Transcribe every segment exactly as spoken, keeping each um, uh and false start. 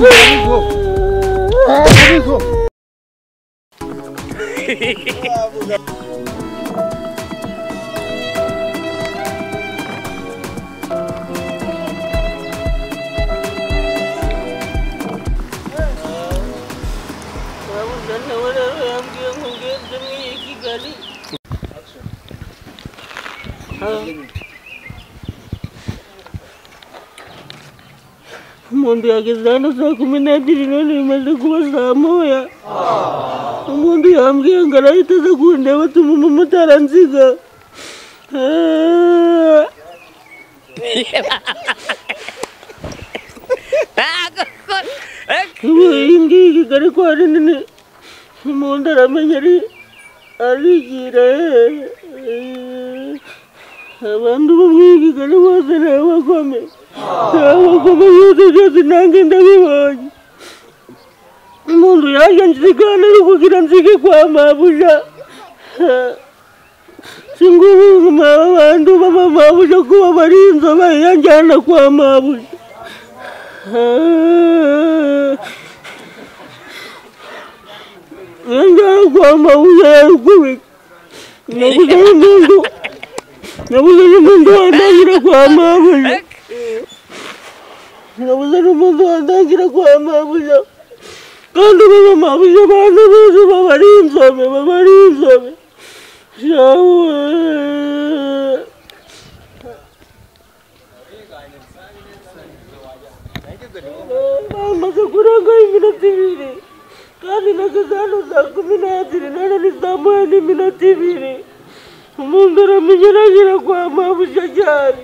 Umuntu yageze hano saa kumi n'ebyiri none bimaze kuba saa moya. Umuntu yambwiye ngo arahita aza kundeba atuma umumotari ansiga. Iyi ngiyi ariko hari nini umuntu aramenya arigira. Abantu bo mw'iki gari bose ni abagome. Abagome bose byose nange ndabibonye. Umuntu yaje nsiga hano ari kugira nsige kwa mabuja. Singubu abantu baba mabuja kuba bari inzobe yanjyana kwa mabuja. Yanjyana kwa mabuja yarukubika. Nabuze n'umuntu nabuze n'umuntu wandangira kwa mabuja. Nabuze n'umuntu wandangira kwa mabuja. Kandi baba mabuja abantu bose baba ari inzobe baba ari inzobe. Shawe bamaze kurenga iminota ibiri kandi nageze hano saa kumi n'ebyiri none ni saa moya n'iminota ibiri. Umuntu aramenya aragira kwa mabuja cyane.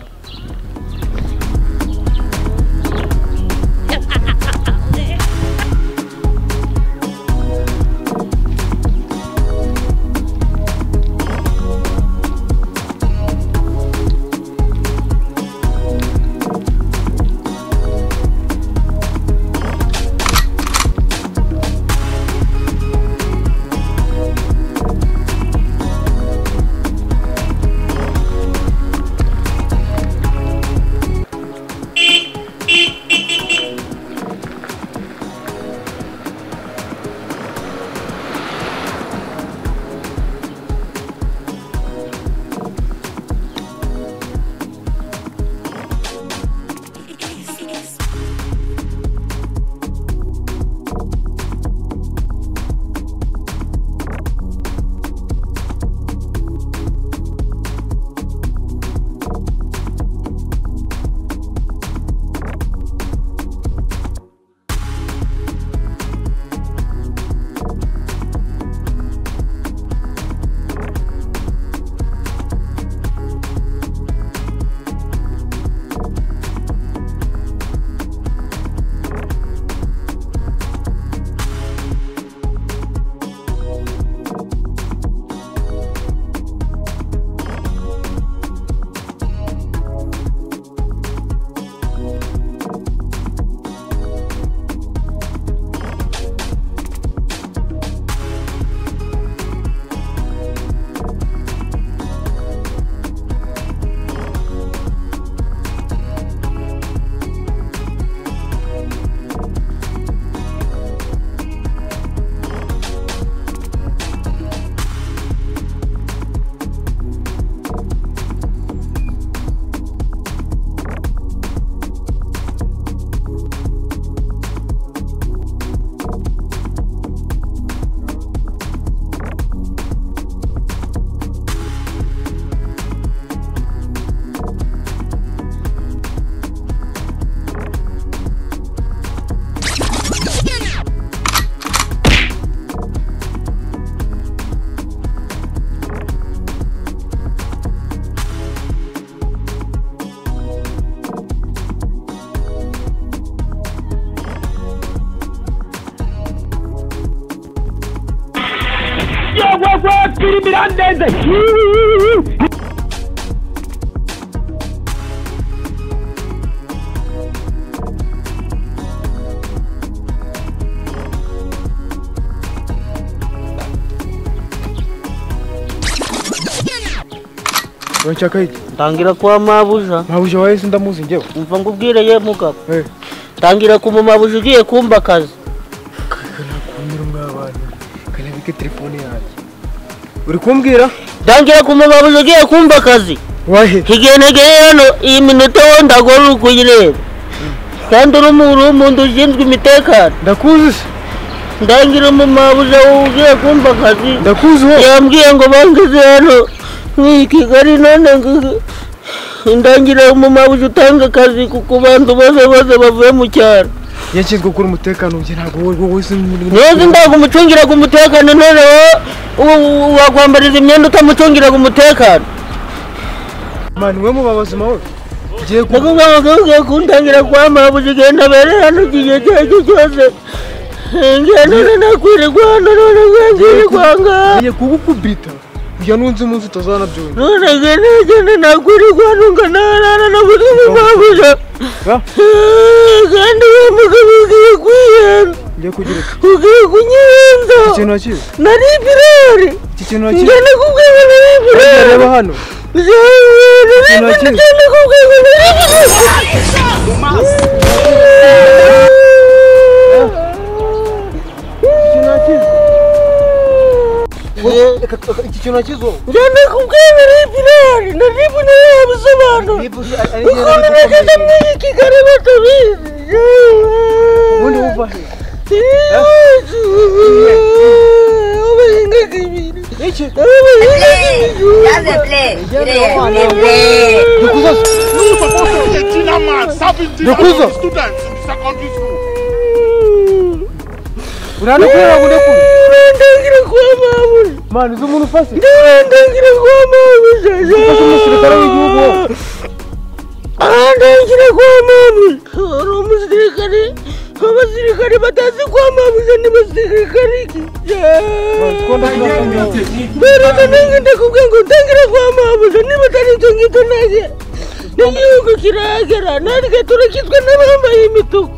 Mirandese. Wanchaka iki? Tangira kwa mabuja. Mabuja wae sindamuzi njyewe. Umva ngubwire ye mugabo. Eh. tangira kumumabuja ugiye kumba akazi kanakumira mwabana kanabike telefone yanjye uri kumbwira tangira kumumabuja ugiye kumba akazi wahe higenegeye hano iyi minota wo ndagora ukuyireba kandi uri umuntu ushinzwe imitekano ndakuzi ndangira umumabuja ugiye kumba akazi ndakuzi ho yambwiye ngo bangize hano nk'iyi Kigali none ndangira umumabuja utanga akazi ku bantu bose bose bavuye mu cyaro yashyizwe kuri umutekano ujye ntabwo wowe wese neza ndago umucungira ku mutekano none wowe wakwambariza imyenda utamucungira ku mutekano mani we mubabaza mahoro ugiye kuvuga kundangira kwa mabuja genda bere hano giye cyo cyose ngenda nakwirirwa hano none ngirirwa nga ngiye kugukubita ya nunze umunsi utazana byone none genda genda nakwirirwa hano nganarana na buri mabuja kandi we mugabo ugiye kwiyenza ngiye kugira ugiye kunyenza ikintu nakize nari birari iki kintu nakize ngenda kubwira nari birari reba hano iki kintu nakizo ngenda kubwira ibirari naribu nabisobanura uko nageze muri Kigali batabizi ubundi uva he ubahinga kibiri iki Yaze play play dukuzo dukuzo urane kurera gude ku ndangira kwa mabuja mani zo umuntu ufase ndangira kwa mabuja ufase umusirikare w'igihugu ndangira kwa mabuja uri umusirikare abasirikare batazi kwa mabuja ni basirikare iki mbere nange ndakubwira ngo ndangira kwa mabuja niba atari icyo ngicyo nage n'igihugu kiragera natwe turakizwe n'abambaye imituku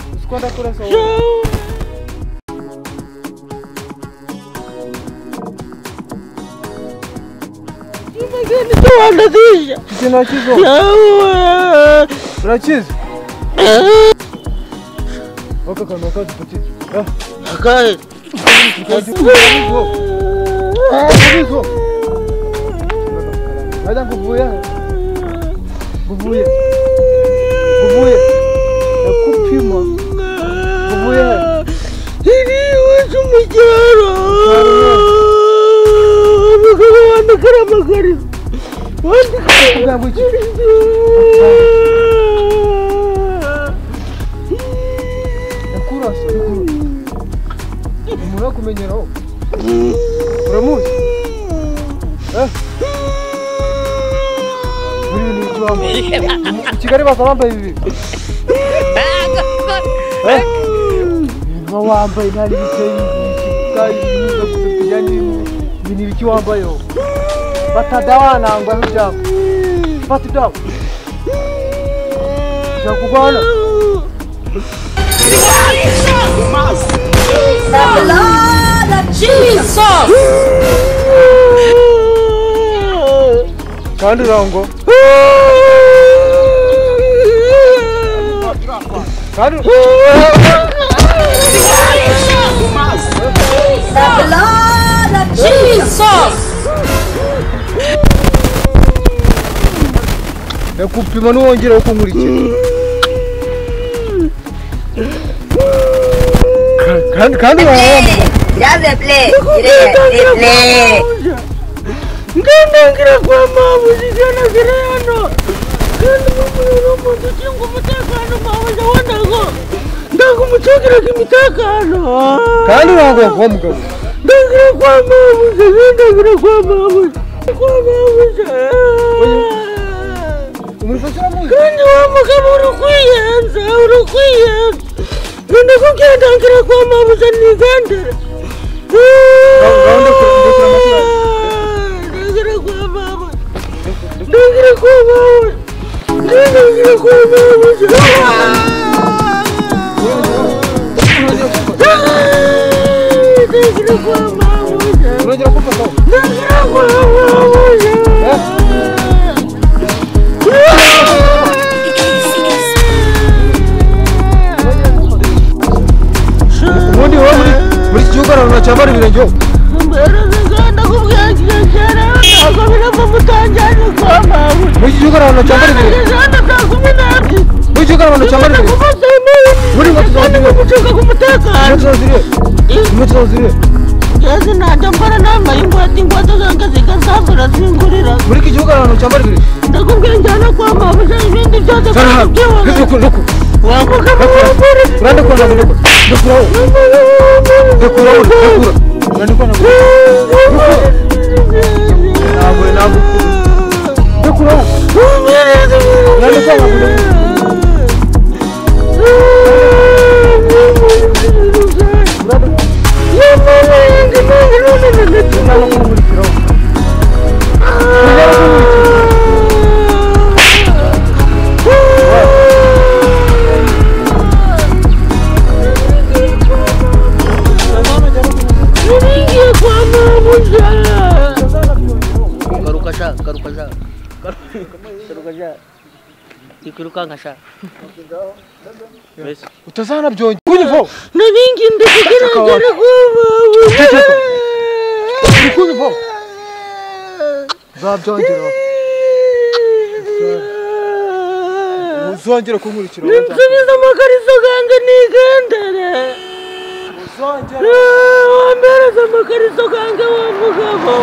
imageni tuwandazisha iki nakizo urakize oka kano kazi petit akahe Kuvuye. Hada kuvuye. Kuvuye. Kuvuye. Nakupima. Kuvuye. Iri wetu mujaro. Mugabo wandikira amagari. Wandikira kuvuye. Nakurasa. Umuntu kumenyeraho. Uramuzi? Eh? Buri bintu byambaye. Kigali basa bambaye ibi. Eh? Ngo wambaye ntari biteye kandi nizo kujyanye ibintu biki wambaye. Batadawana ngo ahujya. Batadawa. Yakubana. The Lord of Jesus. Kandi rango. Kandi The Lord of Jesus. Nakupima nuwongera uko nkurikira. Kandi kandi Yaze play. Play. Ndangira kwa mabuja jana kirano. Kandi mumuro muntu cyangwa umutekano mabuja wandago. Ndago mucokera kimitakano. kandi rango kwa mugabo. Ndangira kwa mabuja, ndangira kwa mabuja. Kwa mabuja. Umurifasha mu. Kandi wa mugabo urukwiyenza, urukwiyenza. Nende kugenda ndangira kwa mabuja nigandira. Gahunda kurandikira amasura. Ndangira kwa mabuja. Ndangira kwa mabuja. Ndangira kwa mabuja. Ndangira kwa mabuja. Urongera kumfata. Ndangira kwa mabuja. gihugu abantu cyambara ibi muri gihugu abantu cyambara ibi muri batuzazire gucunga ku mutekano batuzazire yazi najya mbara nambaye ingwate ingwate zanjye zikazavura zingurira muri iki gihugu abantu cyambara ibi ndakubwira njyana kwa mabuja ibindi byose byose wavuga mu wabure urande kwa nabwo ndakuraho ndakuraho ndakura urande kwa nabwo ntabwo ntabwo ndakuraho urande kwa nabwo Ikuruka sha. Bes. Utazana byonye. Kunyvo. Naningi ndikugira ngere kuba. Kunyvo. Zabyongera. Uzongera kunkurikira. Nsubiza amakariso gange nigendere. Uzongera. Wambereza amakariso gange wa mugabo.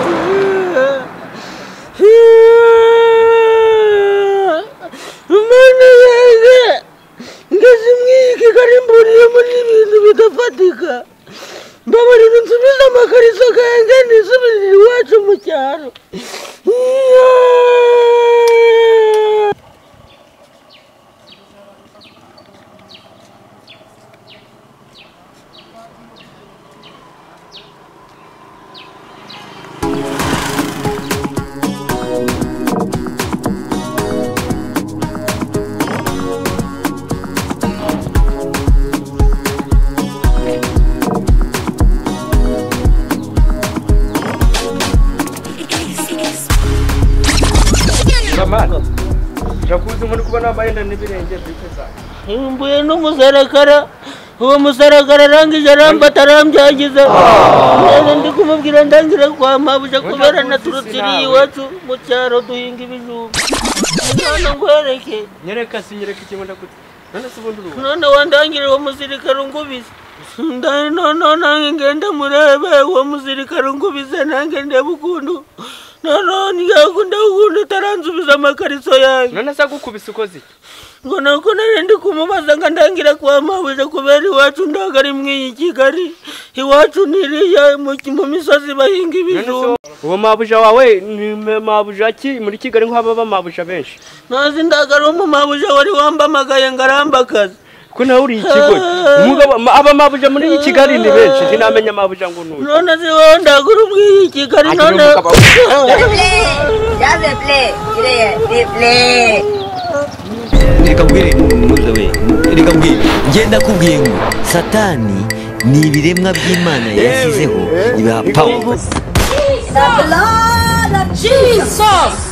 Umane yege ngeze mwiki karimburiye muri ibintu bidafatika mbabarira nsubiza amakariso gange nisubirire iwacu mu cyaro Jakuzi muri kubona amayenda n'ibirenge bifeza. Imbuye n'umusarakara uwo musarakara arangije arambata arambyagiza neza ndi kumubwira ndangira kwa mabuja kubera naturutiriye iwacu mu cyaro duhinga ibijumba none ngwereke Nyereka sinyereka ikimo ndakute none subunduruwa none wandangire uwo musirikare ngubise ndani none nange ngenda murebe uwo musirikare ngubise nange ndeba ukuntu none ngakunda ukuntu taranzubiza amakariso yanjye none se gukubisa ukoze ngo nako nari ndi kumubaza ngo ndangira kwa mabuja kubera iwacu ndagari mwiyi Kigali iwacu niriya mu misozi bahinga ibijumba uwo mabuja wawe ni mabuja ki muri Kigali nk'aba ba mabuja benshi nazi ndagara mu mabuja wari wambamagaye ngarambakaza ko nawe uri ikigo umugabo aba mabuja muri Kigali ni benshi sinamenya mabuja ngo nuye none se wowe ndagura mwiyi Kigali none yaze play ire play Reka mbwire muze we reka mbwire ngenda kubwiye ngo satani ni ibiremwa by'Imana yashyizeho ibaha power the blood of Jesus